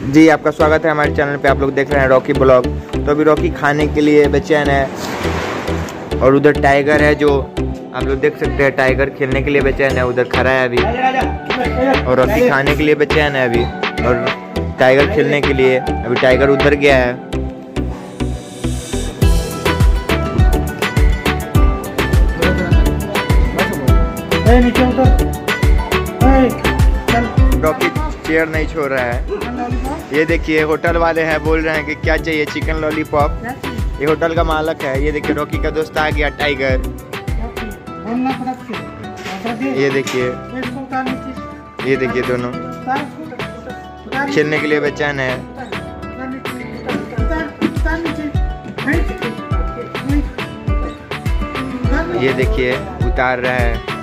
जी आपका स्वागत है हमारे चैनल पे। आप लोग देख रहे हैं रॉकी ब्लॉग। तो अभी रॉकी खाने के लिए बेचैन है और उधर टाइगर है जो आप लोग देख सकते हैं। टाइगर खेलने के लिए बेचैन है, उधर खड़ा है अभी। और रॉकी खाने के लिए बेचैन है अभी, और टाइगर खेलने के लिए अभी टाइगर उधर गया है। रॉकी चेयर नहीं छोड़ रहा है। ये देखिए होटल वाले हैं, बोल रहे हैं कि क्या चाहिए, चिकन लॉलीपॉप। ये होटल का मालक है। ये देखिए रॉकी का दोस्त आ गया टाइगर। ये देखिए दोनों खेलने के लिए बेचैन है। ये देखिए उतार रहा है।